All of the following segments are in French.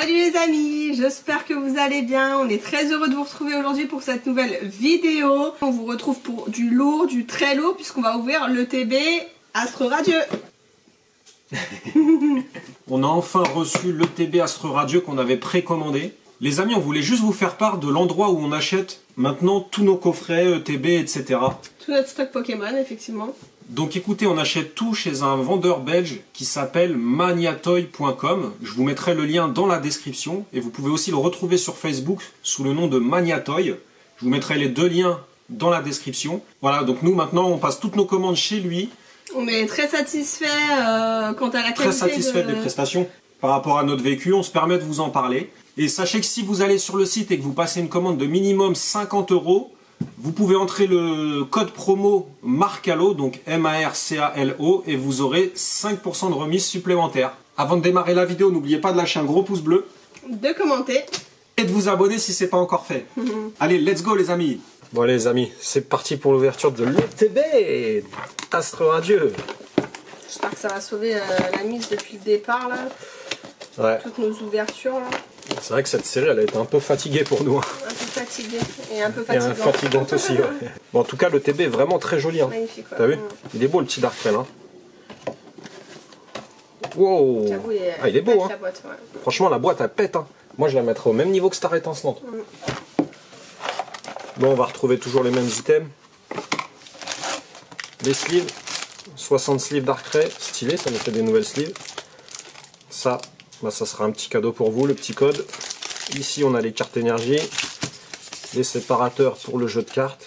Salut les amis, j'espère que vous allez bien. On est très heureux de vous retrouver aujourd'hui pour cette nouvelle vidéo. On vous retrouve pour du lourd, du très lourd, puisqu'on va ouvrir le TB Astre Radieux. On a enfin reçu le TB Astre Radieux qu'on avait précommandé. Les amis, on voulait juste vous faire part de l'endroit où on achète maintenant tous nos coffrets, TB, etc. Tout notre stock Pokémon, effectivement. Donc écoutez, on achète tout chez un vendeur belge qui s'appelle maniatoy.com. Je vous mettrai le lien dans la description et vous pouvez aussi le retrouver sur Facebook sous le nom de Maniatoy. Je vous mettrai les deux liens dans la description. Voilà, donc nous maintenant on passe toutes nos commandes chez lui. On est très satisfait quant à la qualité. Très satisfait des prestations par rapport à notre vécu, on se permet de vous en parler. Et sachez que si vous allez sur le site et que vous passez une commande de minimum 50 €, vous pouvez entrer le code promo MARCALO, donc M-A-R-C-A-L-O, et vous aurez 5% de remise supplémentaire. Avant de démarrer la vidéo, n'oubliez pas de lâcher un gros pouce bleu. De commenter. Et de vous abonner si ce n'est pas encore fait. Allez, let's go les amis. Bon les amis, c'est parti pour l'ouverture de l'ETB Astre Radieux. J'espère que ça va sauver la mise depuis le départ là. Ouais. Toutes nos ouvertures là. C'est vrai que cette série elle a été un peu fatiguée pour nous. Un peu fatiguée et un peu Et fatigante. fatigante aussi. Ouais. Bon, en tout cas le TB est vraiment très joli. Hein. Magnifique. Ouais. T'as vu? Il est beau le petit Darkrai. Hein. Wow. Il est beau. Hein. La boîte, ouais. Franchement la boîte elle pète. Hein. Moi je la mettrais au même niveau que Star Étincelante. Bon, on va retrouver toujours les mêmes items. Les sleeves. 60 sleeves Darkrai. Stylé, ça nous fait des nouvelles sleeves. Ça, bah, ça sera un petit cadeau pour vous, le petit code. Ici on a les cartes énergie. Les séparateurs pour le jeu de cartes.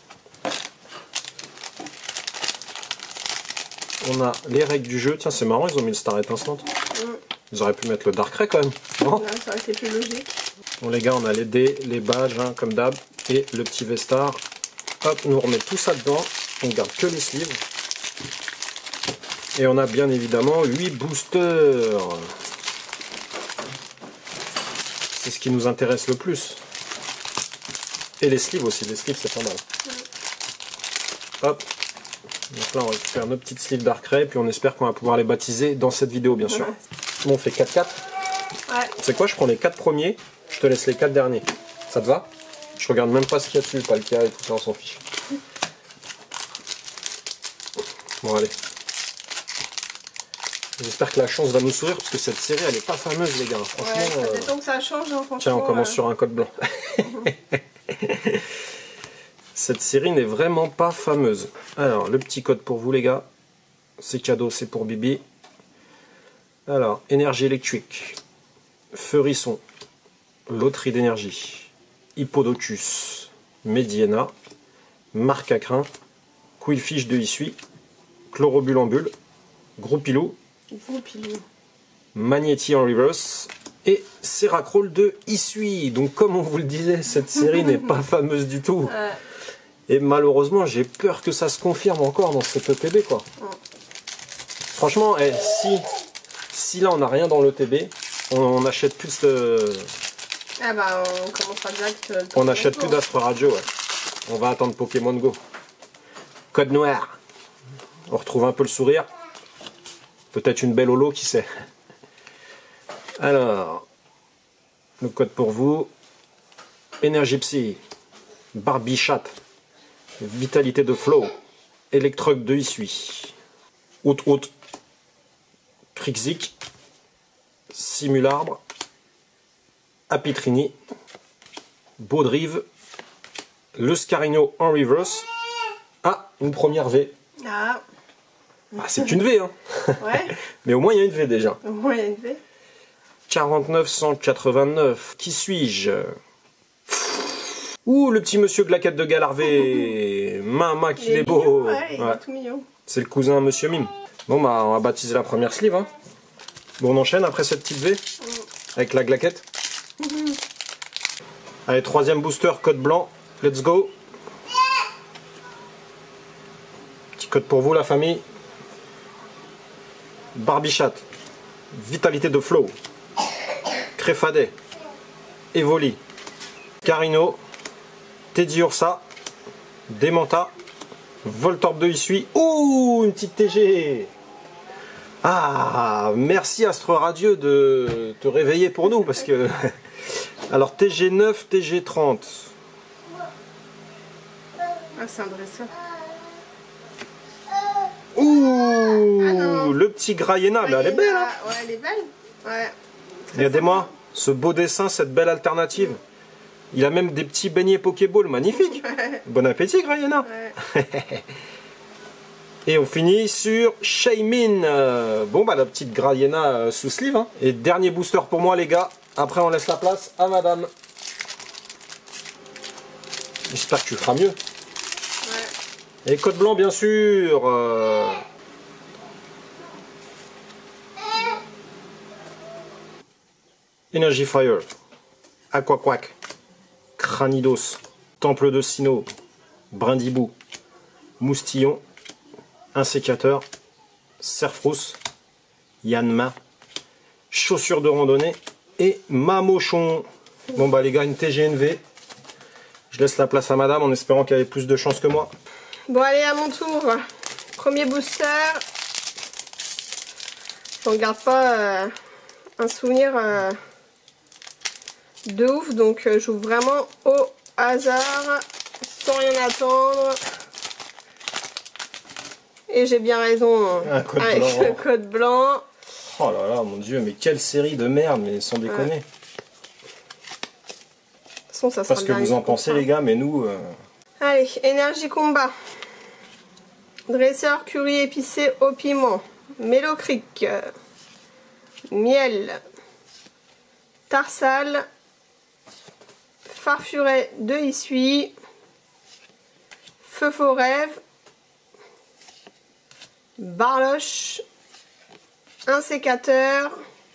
On a les règles du jeu. Tiens, c'est marrant, ils ont mis le Star Étincelante. Ils auraient pu mettre le Darkrai quand même. Non, là, ça aurait été plus logique. Bon les gars, on a les dés, les badges, hein, comme d'hab, et le petit Vestar. Hop, nous on remet tout ça dedans. On garde que les sleeves. Et on a bien évidemment 8 boosters. C'est ce qui nous intéresse le plus. Et les sleeves aussi, les sleeves c'est pas mal. Hop. Donc là on récupère nos petites sleeves Darkrai, puis on espère qu'on va pouvoir les baptiser dans cette vidéo bien sûr. Bon, on fait 4-4. Ouais. C'est quoi, je prends les 4 premiers, je te laisse les 4 derniers. Ça te va? Je regarde même pas ce qu'il y a dessus, le Palkia et tout ça, on s'en fiche. Bon allez. J'espère que la chance va nous sourire parce que cette série elle est pas fameuse les gars. Franchement. Ouais, ça fait temps que ça change hein, franchement. Tiens, on commence sur un code blanc. Cette série n'est vraiment pas fameuse. Alors, le petit code pour vous les gars. C'est cadeau, c'est pour Bibi. Alors, énergie électrique. Feurisson. Loterie d'énergie. Hippodocus. Mediena. Marc à crin. Quillfish de Issui. Chlorobulambule. Groupilou. Magnéti en reverse et Seracroll de Issui. Donc comme on vous le disait, cette série n'est pas fameuse du tout. Et malheureusement, j'ai peur que ça se confirme encore dans cette ETB quoi. Franchement, si là on n'a rien dans l'ETB, on n'achète plus de... Ah bah on commencera direct. On n'achète plus d'Astre Radieux, ouais. On va attendre Pokémon Go. Code noir. On retrouve un peu le sourire. Peut-être une belle holo, qui sait. Alors, le code pour vous. Énergie Psy. Barbichat. Vitalité de Flow. Electrode de Issui. Out. Crixik. Simularbre. Apitrini. Baudrive. Le Scarigno en reverse. Ah, une première V. Ah. Ah, c'est qu'une V, hein. Ouais. Mais au moins, il y a une V déjà. Au moins, il y a une V. 4989. Qui suis-je? Ouh, le petit monsieur Glaquette de Galarvé. Mama, qu'il est beau. Ouais, il est tout mignon. C'est le cousin à Monsieur Mime. Bon, bah, on va baptiser la première sleeve. Hein. Bon, on enchaîne après cette petite V. Avec la Glaquette. Allez, troisième booster, code blanc. Let's go. Petit code pour vous, la famille. Barbichat, Vitalité de Flow, Créfadet, Evoli, Carino, Teddiursa, Démenta, Voltorb de Issui. Ouh, une petite TG. Ah, merci Astre Radio de te réveiller pour nous parce que... Alors TG9, TG30. Ah, c'est un dresseur. Ouh, le petit Graiena, mais elle est belle. Hein. Ouais, elle est belle. Ouais. Regardez-moi, ce beau dessin, cette belle alternative. Il a même des petits beignets Pokéball, magnifique. Ouais. Bon appétit Graiena. Ouais. Et on finit sur Shaymin. Bon bah la petite Graiena sous sleeve. Hein. Et dernier booster pour moi les gars. Après on laisse la place à madame. J'espère que tu feras mieux. Et code blanc bien sûr. Energy Fire. Aquaquack. Cranidos. Temple de Sinnoh. Brindibou. Moustillon. Insécateur. Cerfrousse. Yanma. Chaussures de randonnée. Et Mamochon. Bon bah les gars, une TGNV. Je laisse la place à madame en espérant qu'elle ait plus de chance que moi. Bon, allez, à mon tour. Premier booster. Je ne garde pas un souvenir de ouf, donc j'ouvre vraiment au hasard, sans rien attendre. Et j'ai bien raison avec le code blanc. Oh là là, mon dieu, mais quelle série de merde, mais sans déconner. Ouais. Ça sera parce que vous en pensez les gars, mais nous... Allez, énergie combat. Dresseur curry épicé au piment. Mélocric. Miel. Tarsal. Farfuret de Issui. Feu faux rêve. Barloche. Insécateur.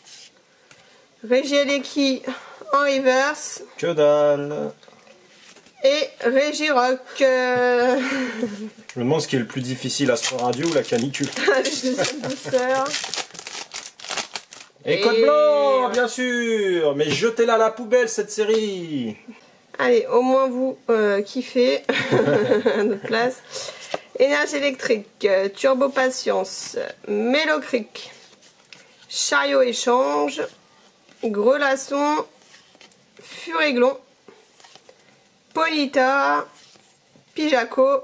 Régieleki en reverse. Que dalle. Et Régirock. Je me demande ce qui est le plus difficile, Astre Radio ou la canicule. Le deuxième booster. Et code blanc, bien sûr. Mais jetez-la à la poubelle cette série. Allez, au moins vous kiffez. Notre place. Énergie électrique. Turbo patience. Mélocric. Chariot échange. Grelasson. Furéglon. Polita, Pijaco,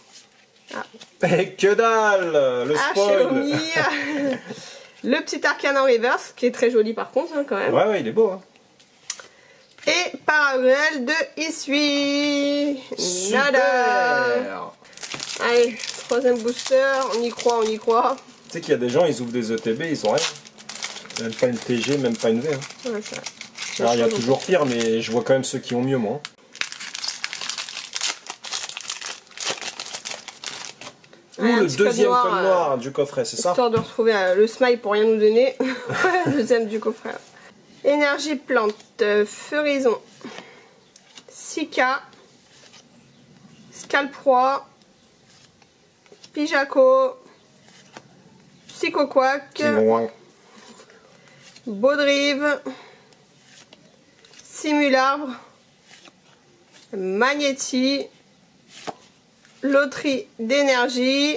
Et que dalle, le spoil. Xiaomi, le petit arcane en reverse, qui est très joli par contre, hein, quand même. Ouais, ouais, il est beau. Hein. Et Paragruel de Issui. Nada. Allez, troisième booster, on y croit, on y croit. Tu sais qu'il y a des gens, ils ouvrent des ETB, ils ont rien. Même pas une TG, même pas une V. Hein. Ouais, ça. Alors il y a toujours pire, mais je vois quand même ceux qui ont mieux, moi. Ouais, le deuxième code noir du coffret, c'est ça? Histoire de retrouver le smile pour rien nous donner. Deuxième du coffret. Énergie plante, Feurison, Sika, Scalproie, Pijaco, Psychoquack, Baudrive, Simularbre, Magnéti, Loterie d'énergie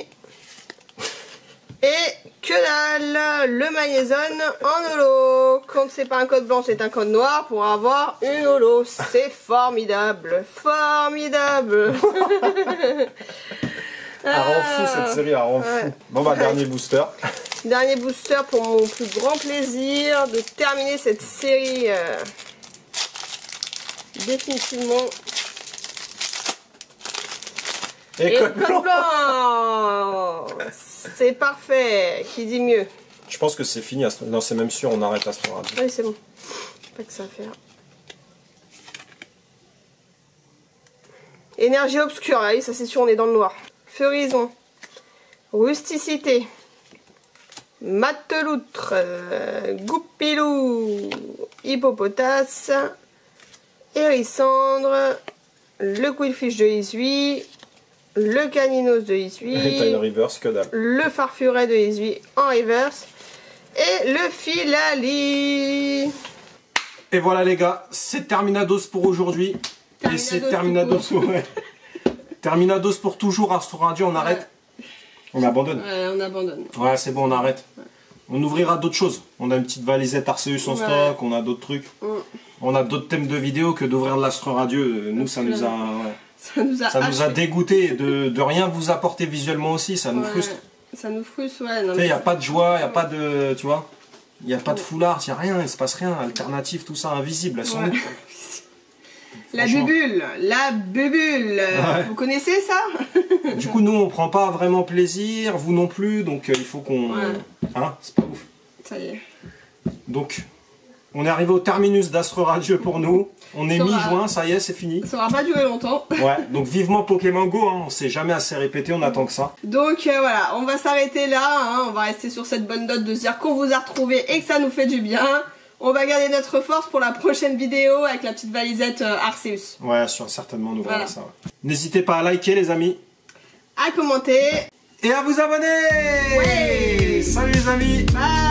et que dalle, le magnézone en holo. Quand c'est pas un code blanc, c'est un code noir pour avoir une holo. C'est formidable, formidable. Elle rend fou cette série, elle rend fou. Bon bah dernier booster. Dernier booster pour mon plus grand plaisir de terminer cette série définitivement. Et code blanc. C'est parfait. Qui dit mieux? Je pense que c'est fini. Non, c'est même sûr, on arrête Astre Radio. Oui, c'est bon. Pas que ça à faire. Énergie obscure. Allez, ça c'est sûr, on est dans le noir. Feurison. Rusticité. Mateloutre. Goupilou. Hippopotas. Hérissandre. Le quillfish de Issui. Le caninos de Issui. T'as une reverse, que dalle. Le farfuret de Issui en reverse. Et le filali. Et voilà les gars, c'est Terminados pour aujourd'hui. Et c'est Terminados. Ouais. Terminados pour toujours, Astre Radio, on arrête. On abandonne. Ouais, on abandonne. Ouais, c'est bon, on arrête. On ouvrira d'autres choses. On a une petite valisette Arceus en stock, on a d'autres trucs. On a d'autres thèmes de vidéos que d'ouvrir de l'Astre Radieux. Nous, ça nous a... Ça nous a dégoûté de rien vous apporter visuellement aussi, ça nous frustre. Ça nous frustre, ouais. Il n'y a pas de joie, il n'y a pas de... Tu vois, il n'y a pas de foulard, il n'y a rien, il ne se passe rien. Alternative, tout ça, invisible, elles sont où? La bubule, vous connaissez ça? Du coup, nous, on prend pas vraiment plaisir, vous non plus, donc il faut qu'on... Hein, c'est pas ouf. Ça y est. Donc, on est arrivé au terminus d'Astre Radieux pour nous. On est mi-juin, ça y est, c'est fini. Ça va pas durer longtemps. Ouais, donc vivement Pokémon Go, hein, on s'est jamais assez répété, on attend que ça. Donc voilà, on va s'arrêter là, hein, on va rester sur cette bonne note de se dire qu'on vous a retrouvé et que ça nous fait du bien. On va garder notre force pour la prochaine vidéo avec la petite valisette Arceus. Ouais, certainement, nous verrons ça. Ouais. N'hésitez pas à liker les amis. À commenter. Et à vous abonner. Ouais. Salut les amis. Bye.